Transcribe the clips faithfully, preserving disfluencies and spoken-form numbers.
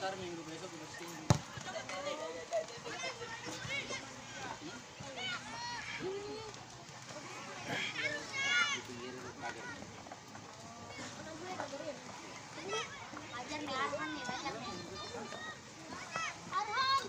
ntar minggu besok udah sini. Ajar nih Arhan nih, ajar nih. Arhan,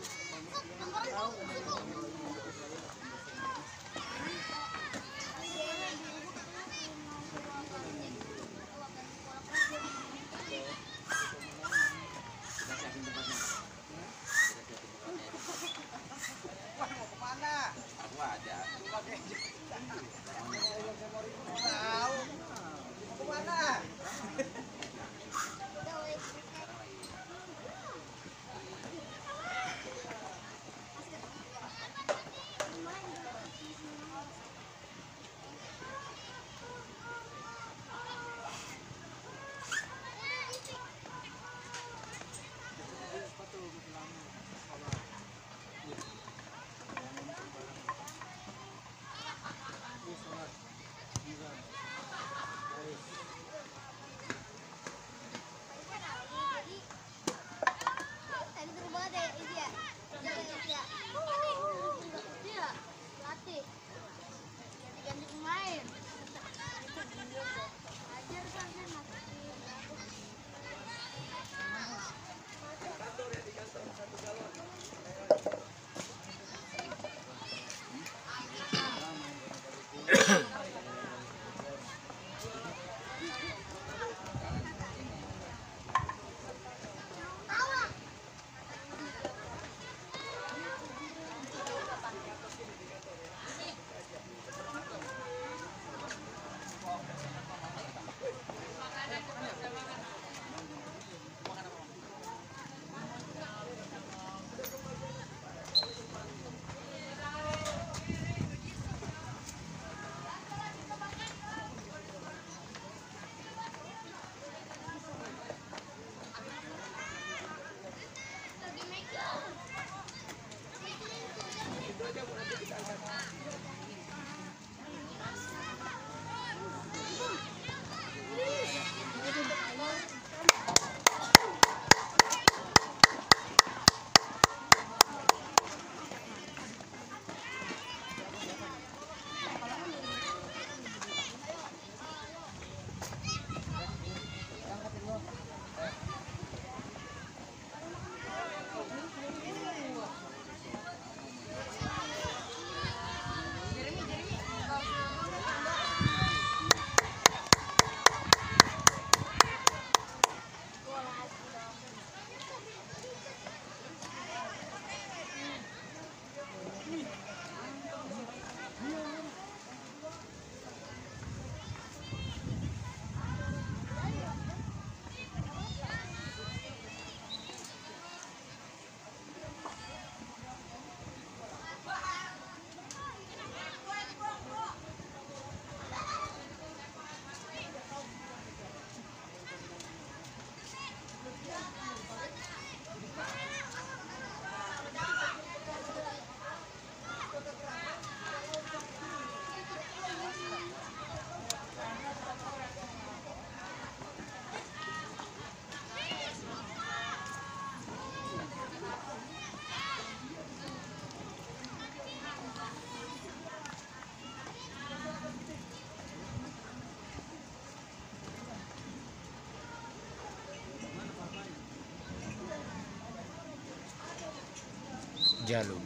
Jalur.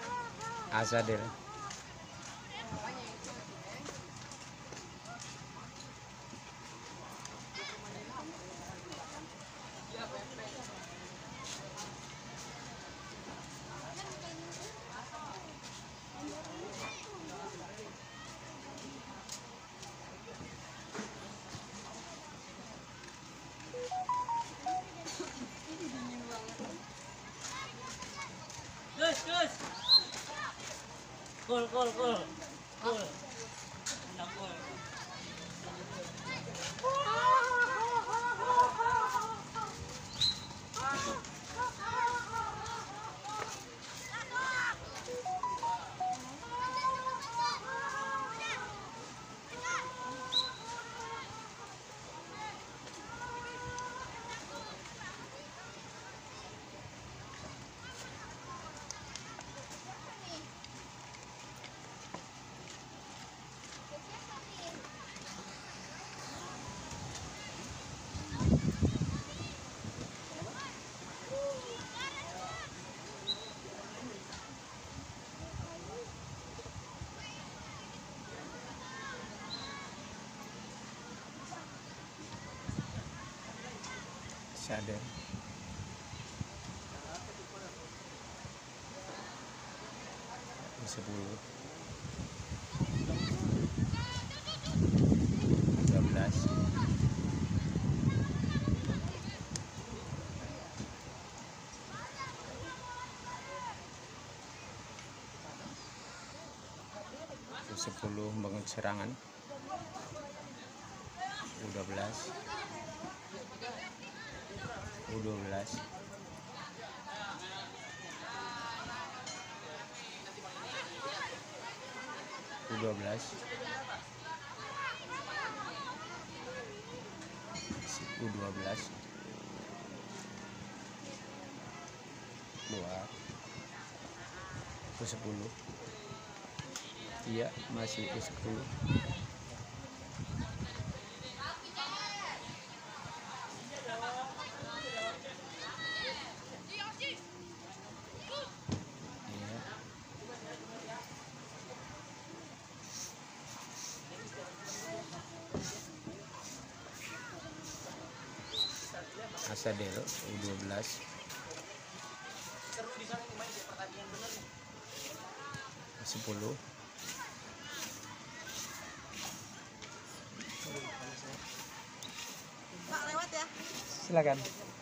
Asadil. Kul kul kul. Kul. Anak kul. Sadel sepuluh tiga belas sepuluh bangun serangan U dua belas U dua belas U dua belas U dua belas keluar U sepuluh. Iya, masih U sepuluh. Asadel U dua belas sepuluh Pak, lewat ya. silakan.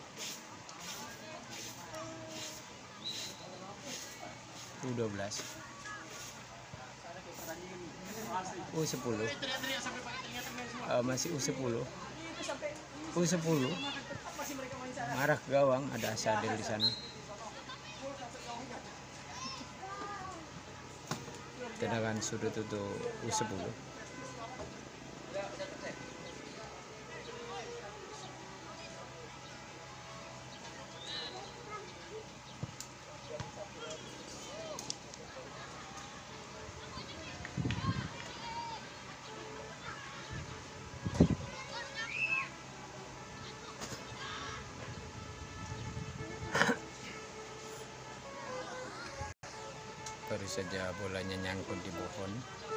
U dua belas U sepuluh uh, masih U sepuluh U sepuluh marah ke gawang, ada Asadel di sana. Tendangan sudut untuk U sepuluh. Baru saja bolanya nyangkut di pohon.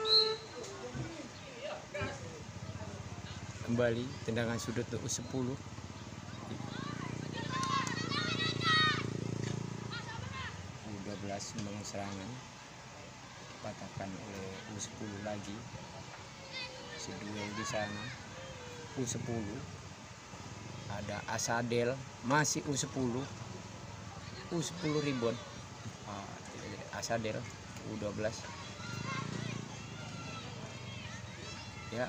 Kembali tendangan sudut U sepuluh. U dua belas membangun serangan, dipatahkan oleh U sepuluh lagi. Si duel di sana U sepuluh. Ada Asadel, masih U sepuluh. U sepuluh rebound. Asadel U dua belas ya.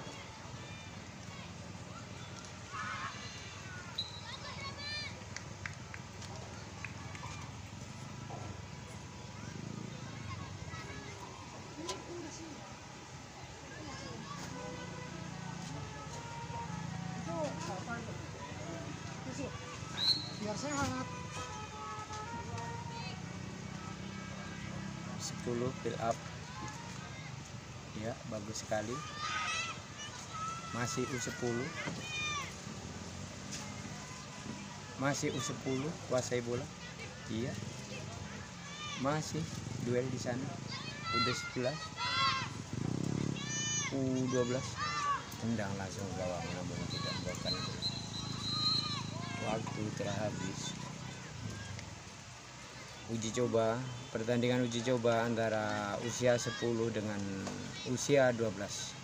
Biar sehat. sepuluh fill up ya, bagus sekali. Masih U sepuluh, masih U sepuluh kuasai bola. Iya, masih duel di sana. U sebelas U dua belas tendang langsung gawang, namun tidak membuahkan gol. Waktu telah habis. Uji coba, pertandingan uji coba antara usia sepuluh dengan usia dua belas.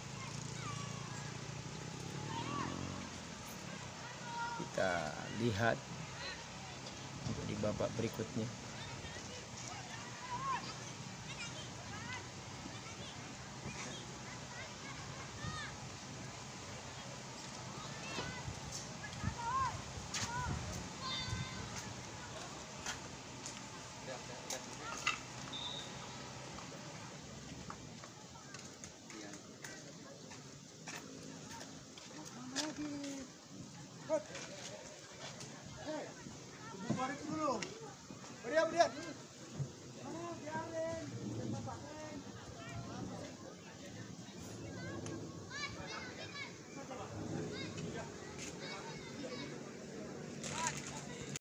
Kita lihat di babak berikutnya. dulu. Beriak, beriak.